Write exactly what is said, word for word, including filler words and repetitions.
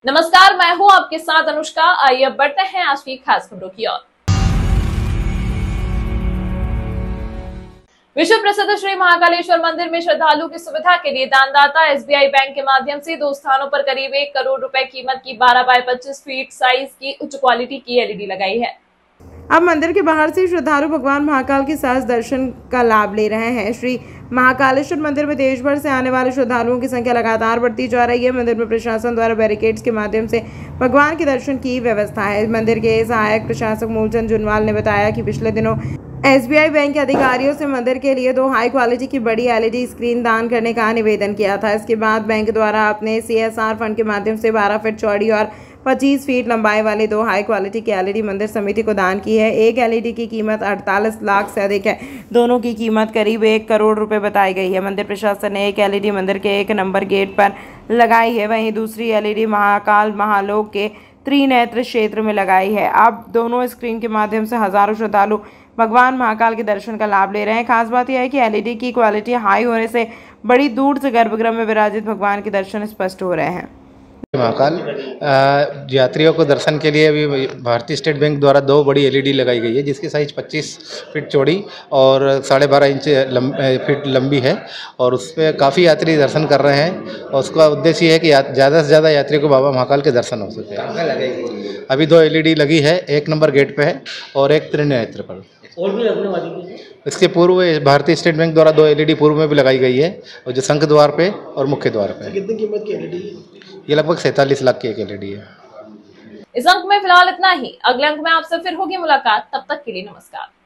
नमस्कार, मैं हूं आपके साथ अनुष्का। आइए अब बढ़ते हैं आज की खास खबरों की ओर। विश्व प्रसिद्ध श्री महाकालेश्वर मंदिर में श्रद्धालु की सुविधा के लिए दानदाता एसबीआई बैंक के माध्यम से दो स्थानों पर करीब एक करोड़ रुपए कीमत की बारह बाय पच्चीस फीट साइज की उच्च क्वालिटी की एलईडी लगाई है। अब मंदिर के बाहर से श्रद्धालु भगवान महाकाल के साथ दर्शन का लाभ ले रहे हैं। श्री महाकालेश्वर मंदिर में देश भर से आने वाले श्रद्धालुओं की संख्या लगातार बढ़ती जा रही है। मंदिर में प्रशासन द्वारा बैरिकेड्स के माध्यम से भगवान के दर्शन की व्यवस्था है। मंदिर के सहायक प्रशासक मूलचंद जुनवाल ने बताया कि पिछले दिनों एसबीआई बैंक के अधिकारियों से मंदिर के लिए दो हाई क्वालिटी की बड़ी एलईडी स्क्रीन दान करने का निवेदन किया था। इसके बाद बैंक द्वारा अपने सीएसआर फंड के माध्यम से बारह फीट चौड़ी और पच्चीस फीट लंबाई वाली दो हाई क्वालिटी की एलईडी मंदिर समिति को दान की है। एक एलईडी की कीमत अड़तालीस लाख से अधिक है। दोनों की कीमत करीब एक करोड़ रुपए बताई गई है। मंदिर प्रशासन ने एक एलईडी मंदिर के एक नंबर गेट पर लगाई है, वहीं दूसरी एलईडी महाकाल महालोक के त्रिनेत्र क्षेत्र में लगाई है। अब दोनों स्क्रीन के माध्यम से हजारों श्रद्धालु भगवान महाकाल के दर्शन का लाभ ले रहे हैं। खास बात यह है कि एलईडी की क्वालिटी हाई होने से बड़ी दूर से गर्भगृह में विराजित भगवान के दर्शन स्पष्ट हो रहे हैं। महाकाल यात्रियों को दर्शन के लिए अभी भारतीय स्टेट बैंक द्वारा दो बड़ी एलईडी लगाई गई है, जिसकी साइज पच्चीस फीट चौड़ी और साढ़े बारह इंच लंब, फीट लंबी है और उस पर काफ़ी यात्री दर्शन कर रहे हैं और उसका उद्देश्य ये है कि ज़्यादा से ज़्यादा यात्रियों को बाबा महाकाल के दर्शन हो सके। अभी दो एलईडी लगी है, एक नंबर गेट पे है और एक त्रिनेत्र पर। और भी लगने वाली है। इसके पूर्व भारतीय स्टेट बैंक द्वारा दो एलईडी पूर्व में भी लगाई गई है और जो शंख द्वार पे और मुख्य द्वार पे। कितनी कीमत की एलईडी है? ये लगभग सैंतालीस लाख की एक एलईडी है। इस अंक में फिलहाल इतना ही। अगले अंक में आपसे फिर होगी मुलाकात। तब तक के लिए नमस्कार।